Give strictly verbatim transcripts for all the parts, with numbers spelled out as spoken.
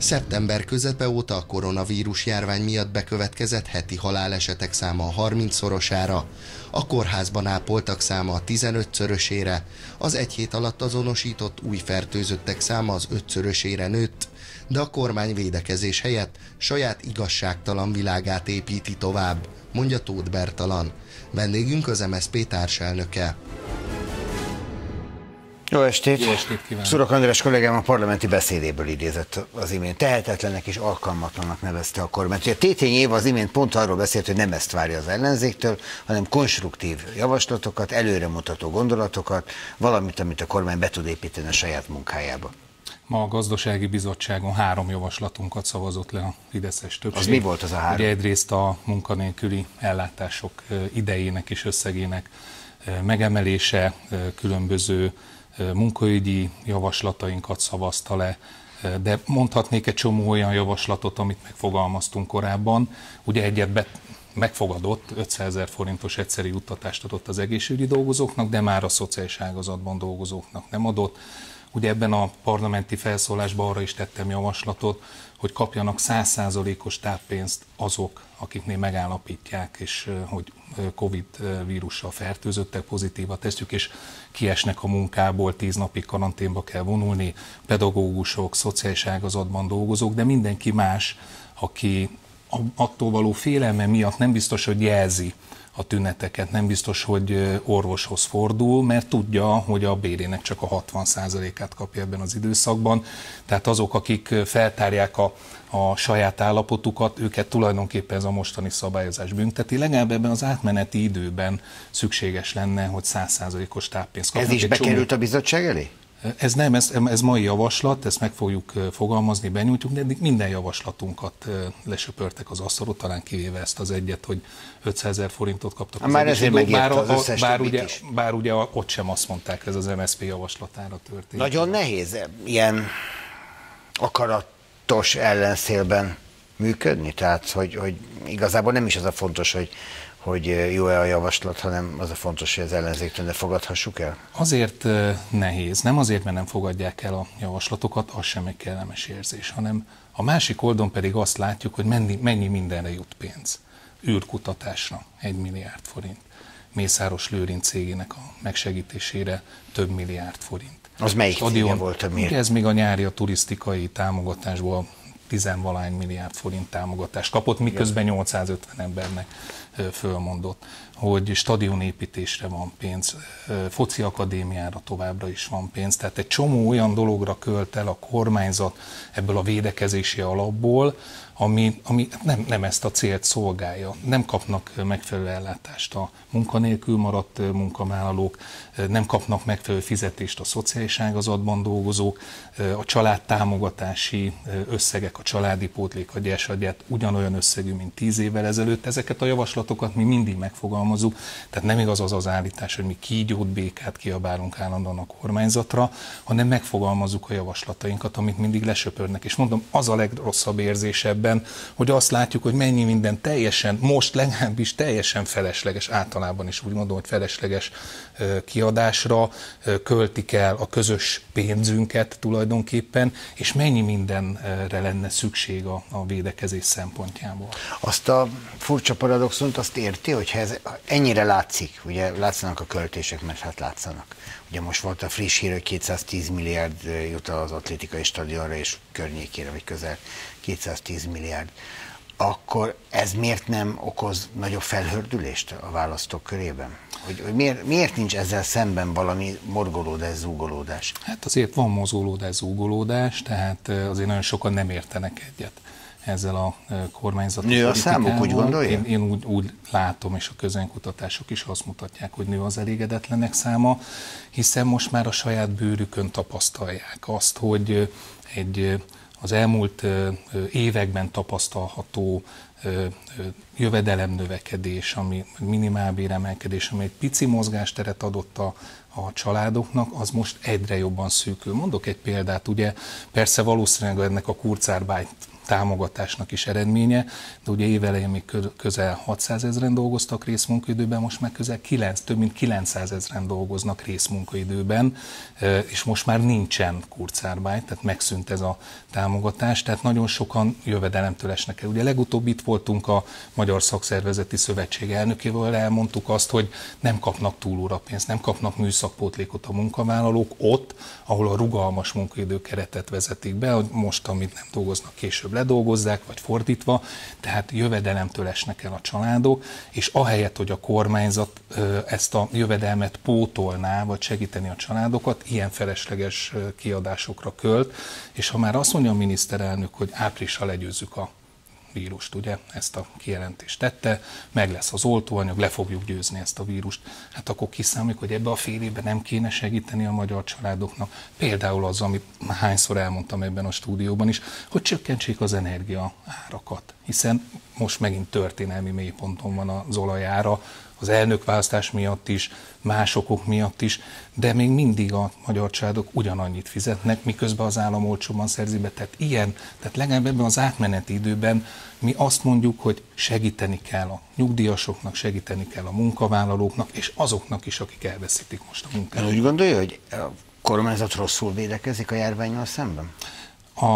Szeptember közepe óta a koronavírus járvány miatt bekövetkezett heti halálesetek száma a harmincszorosára, a kórházban ápoltak száma a tizenötszörösére, az egy hét alatt azonosított új fertőzöttek száma az ötszörösére nőtt, de a kormány védekezés helyett saját igazságtalan világát építi tovább, mondja Tóth Bertalan. Vendégünk az em es zé pé társelnöke. Jó estét! Jó estét kívánok! Szurok András kollégám a parlamenti beszédéből idézett az imént. Tehetetlenek és alkalmatlannak nevezte a kormányt. A Tétény Éva az imént pont arról beszélt, hogy nem ezt várja az ellenzéktől, hanem konstruktív javaslatokat, előremutató gondolatokat, valamit, amit a kormány be tud építeni a saját munkájába. Ma a gazdasági bizottságon három javaslatunkat szavazott le a fideszes többség. Az mi volt az a három? Ugye egyrészt a munkanélküli ellátások idejének és összegének megemelése, különböző munkaügyi javaslatainkat szavazta le, de mondhatnék egy csomó olyan javaslatot, amit megfogalmaztunk korábban. Ugye egyet be, megfogadott, ötszázezer forintos egyszeri juttatást adott az egészségügyi dolgozóknak, de már a szociális ágazatban dolgozóknak nem adott. Ugye ebben a parlamenti felszólásban arra is tettem javaslatot, hogy kapjanak száz százalékos táppénzt azok, akiknél megállapítják, és hogy Covid vírussal fertőzöttek, pozitív a tesztjük, és kiesnek a munkából, tíz napig karanténba kell vonulni, pedagógusok, szociális ágazatban dolgozók, de mindenki más, aki attól való félelme miatt nem biztos, hogy jelzi a tüneteket, nem biztos, hogy orvoshoz fordul, mert tudja, hogy a bérének csak a hatvan százalékát kapja ebben az időszakban. Tehát azok, akik feltárják a, a saját állapotukat, őket tulajdonképpen ez a mostani szabályozás bünteti. Legalább ebben az átmeneti időben szükséges lenne, hogy száz százalékos táppénzt kapnak. Ez is bekerült a bizottság elé? Ez nem, ez, ez mai javaslat, ezt meg fogjuk fogalmazni, benyújtjuk, de eddig minden javaslatunkat lesöpörtek az asztalról, talán kivéve ezt az egyet, hogy ötszázezer forintot kaptak az már ezért megérte az összes bár, többit ugye, is. bár ugye ott sem azt mondták, ez az em es zé pé javaslatára történt. Nagyon nehéz ilyen akaratos ellenszélben működni, tehát hogy, hogy igazából nem is az a fontos, hogy hogy jó-e a javaslat, hanem az a fontos, hogy az ellenzéktől ne fogadhassuk el? Azért nehéz. Nem azért, mert nem fogadják el a javaslatokat, az sem egy kellemes érzés, hanem a másik oldalon pedig azt látjuk, hogy mennyi, mennyi mindenre jut pénz. Űrkutatásra egy milliárd forint. Mészáros Lőrinc cégének a megsegítésére több milliárd forint. Az melyik Stadion, cége volt a miért? Ez még a nyári a turisztikai támogatásból tizenvalány milliárd forint támogatást kapott, miközben nyolcszázötven embernek fölmondott, hogy stadionépítésre van pénz, foci akadémiára továbbra is van pénz, tehát egy csomó olyan dologra költ el a kormányzat ebből a védekezési alapból, ami, ami nem, nem ezt a célt szolgálja. Nem kapnak megfelelő ellátást a munkanélkül maradt munkavállalók, nem kapnak megfelelő fizetést a szociális ágazatban dolgozók, a családtámogatási összegek, a családi pótlék, a gyersadját ugyanolyan összegű, mint tíz évvel ezelőtt. Ezeket a javaslatokat mi mindig megfogalmazunk, tehát nem igaz az az állítás, hogy mi kígyót, békát kiabálunk állandóan a kormányzatra, hanem megfogalmazzuk a javaslatainkat, amit mindig lesöpörnek. És mondom, az a legrosszabb érzésebb, hogy azt látjuk, hogy mennyi minden teljesen, most legalábbis teljesen felesleges, általában is úgy mondom, hogy felesleges kiadásra költik el a közös pénzünket tulajdonképpen, és mennyi mindenre lenne szükség a, a védekezés szempontjából. Azt a furcsa paradoxont azt érti, hogyha ez ennyire látszik, ugye látszanak a költések, mert hát látszanak. Ugye most volt a friss hír, hogy kétszáztíz milliárd jut az atlétikai stadionra és környékére, vagy közel kétszáztíz milliárd. Akkor ez miért nem okoz nagyobb felhördülést a választók körében? Hogy, hogy miért, miért nincs ezzel szemben valami morgolódás, zúgolódás? Hát azért van mozgolódás, zúgolódás, tehát azért nagyon sokan nem értenek egyet ezzel a kormányzati nő a számuk, úgy gondolja? Én, én úgy, úgy látom, és a közönkutatások is azt mutatják, hogy nő az elégedetlenek száma, hiszen most már a saját bőrükön tapasztalják azt, hogy egy az elmúlt években tapasztalható jövedelemnövekedés, ami minimálbéremelkedés, ami egy pici mozgásteret adott a, a családoknak, az most egyre jobban szűkül. Mondok egy példát, ugye persze valószínűleg ennek a kurzarbeit támogatásnak is eredménye, de ugye évelején még közel hatszázezren dolgoztak részmunkaidőben, most már közel kilenc, több mint kilencszázezren dolgoznak részmunkaidőben, és most már nincsen kurzarbeit, tehát megszűnt ez a támogatás, tehát nagyon sokan jövedelemtől esnek el. Ugye legutóbb itt voltunk a Magyar Szakszervezeti Szövetség elnökével, elmondtuk azt, hogy nem kapnak túlórapénzt, nem kapnak műszakpótlékot a munkavállalók ott, ahol a rugalmas munkaidő keretet vezetik be, most, amit nem dolgoznak, később ledolgozzák, vagy fordítva, tehát jövedelemtől esnek el a családok, és ahelyett, hogy a kormányzat ezt a jövedelmet pótolná, vagy segíteni a családokat, ilyen felesleges kiadásokra költ, és ha már azt mondja a miniszterelnök, hogy áprilissal legyőzzük a vírust, ugye, ezt a kijelentést tette, meg lesz az oltóanyag, le fogjuk győzni ezt a vírust. Hát akkor kiszámoljuk, hogy ebbe a fél évben nem kéne segíteni a magyar családoknak. Például az, amit hányszor elmondtam ebben a stúdióban is, hogy csökkentsék az energia árakat, hiszen most megint történelmi mélyponton van az olajára, az elnökválasztás miatt is, más okok miatt is, de még mindig a magyar családok ugyanannyit fizetnek, miközben az állam olcsóban szerzi be. Tehát ilyen, tehát legalább ebben az átmeneti időben mi azt mondjuk, hogy segíteni kell a nyugdíjasoknak, segíteni kell a munkavállalóknak, és azoknak is, akik elveszítik most a munkát. Ön úgy gondolja, hogy a kormányzat rosszul védekezik a járvánnyal szemben? A,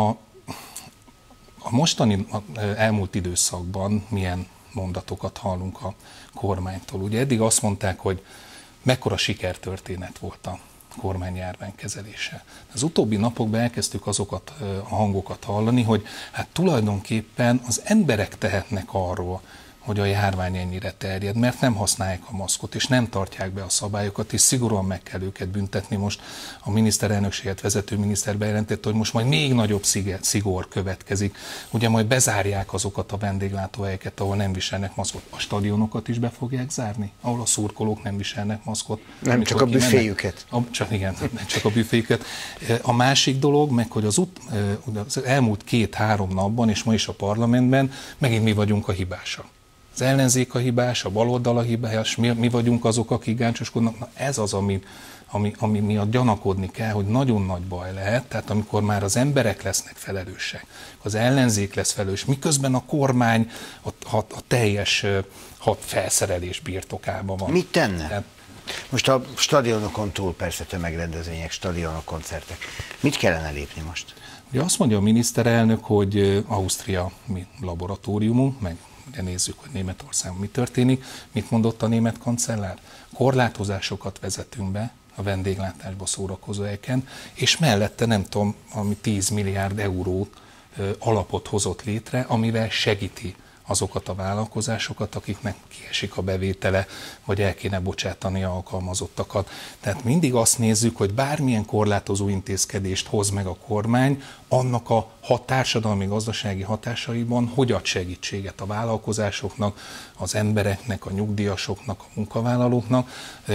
a mostani a elmúlt időszakban milyen mondatokat hallunk a kormánytól. Ugye eddig azt mondták, hogy mekkora sikertörténet volt a kormányjárvány kezelése. Az utóbbi napokban elkezdtük azokat a hangokat hallani, hogy hát tulajdonképpen az emberek tehetnek arról, hogy a járvány ennyire terjed, mert nem használják a maszkot, és nem tartják be a szabályokat, és szigorúan meg kell őket büntetni. Most a miniszterelnökséget vezető miniszter bejelentette, hogy most majd még nagyobb szigor következik. Ugye majd bezárják azokat a vendéglátóhelyeket, ahol nem viselnek maszkot. A stadionokat is be fogják zárni, ahol a szurkolók nem viselnek maszkot. Nem csak a büféjüket. A, csak igen, nem csak a büféjüket. A másik dolog, meg hogy az, ut, az elmúlt két-három napban, és ma is a parlamentben megint mi vagyunk a hibása. Az ellenzék a hibás, a baloldal a hibás, mi, mi vagyunk azok, akik gáncsoskodnak. Na ez az, ami, ami, ami miatt gyanakodni kell, hogy nagyon nagy baj lehet. Tehát amikor már az emberek lesznek felelősek, az ellenzék lesz felelős, miközben a kormány a, a, a teljes hat felszerelés birtokában van. Mit tenne? Tehát, most a stadionokon túl persze tömegrendezvények, stadionok, koncertek. Mit kellene lépni most? Ugye azt mondja a miniszterelnök, hogy Ausztria mi laboratóriumunk, meg ugye nézzük, hogy Németországban mi történik. Mit mondott a német kancellár? Korlátozásokat vezetünk be a vendéglátásba, szórakozó helyeken, és mellette nem tudom, ami tíz milliárd euró alapot hozott létre, amivel segíti azokat a vállalkozásokat, akiknek kiesik a bevétele, vagy el kéne bocsátani a alkalmazottakat. Tehát mindig azt nézzük, hogy bármilyen korlátozó intézkedést hoz meg a kormány, annak a hat társadalmi gazdasági hatásaiban hogy ad segítséget a vállalkozásoknak, az embereknek, a nyugdíjasoknak, a munkavállalóknak.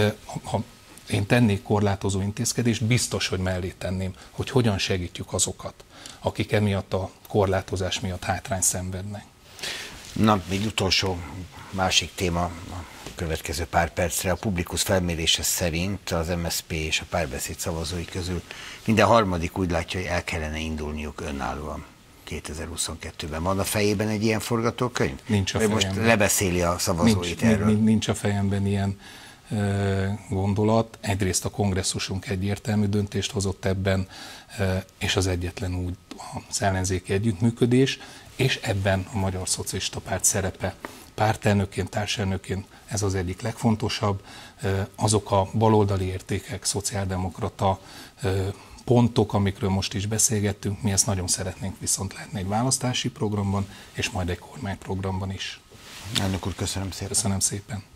Ha én tennék korlátozó intézkedést, biztos, hogy mellé tenném, hogy hogyan segítjük azokat, akik emiatt a korlátozás miatt hátrány szenvednek. Na, még utolsó másik téma a következő pár percre. A Publikus felmérése szerint az em es zé pé és a Párbeszéd szavazói közül minden harmadik úgy látja, hogy el kellene indulniuk önállóan kétezer-huszonkettőben. Van a fejében egy ilyen forgatókönyv? Nincs a fejemben. Most lebeszéli a szavazóit nincs, erről? Nincs a fejemben ilyen gondolat. Egyrészt a kongresszusunk egyértelmű döntést hozott ebben, és az egyetlen úgy az ellenzéki együttműködés, és ebben a Magyar Szocialista Párt szerepe pártelnökként, társelnökként ez az egyik legfontosabb. Azok a baloldali értékek, szociáldemokrata pontok, amikről most is beszélgettünk, mi ezt nagyon szeretnénk viszont látni egy választási programban, és majd egy kormányprogramban is. Elnök úr, köszönöm szépen. Köszönöm szépen.